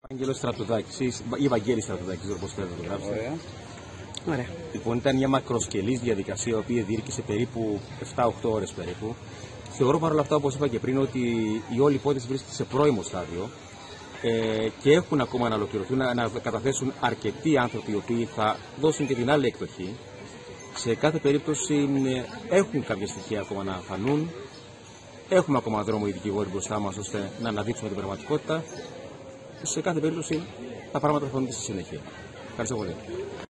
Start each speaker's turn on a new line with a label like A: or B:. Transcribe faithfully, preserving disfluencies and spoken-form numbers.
A: Άγγελος Στρατουδάκης ή Βαγγέλης Στρατουδάκης, όπως θέλετε να το γράψετε.
B: Ωραία.
C: Ωραία.
A: Λοιπόν, ήταν μια μακροσκελής διαδικασία, η οποία διήρκησε περίπου επτά οκτώ ώρες περίπου. Θεωρώ παρόλα αυτά, όπως είπα και πριν, ότι η όλη υπόθεση βρίσκεται σε πρώιμο στάδιο ε, και έχουν ακόμα να ολοκληρωθούν, να, να καταθέσουν αρκετοί άνθρωποι οι οποίοι θα δώσουν και την άλλη εκδοχή. Σε κάθε περίπτωση ε, έχουν κάποια στοιχεία ακόμα να φανούν. Έχουμε ακόμα δρόμο οι δικηγόροι μπροστά μας ώστε να αναδείξουμε την πραγματικότητα. Σε κάθε περίπτωση τα πράγματα θα φανούν στη συνέχεια. Ευχαριστώ πολύ.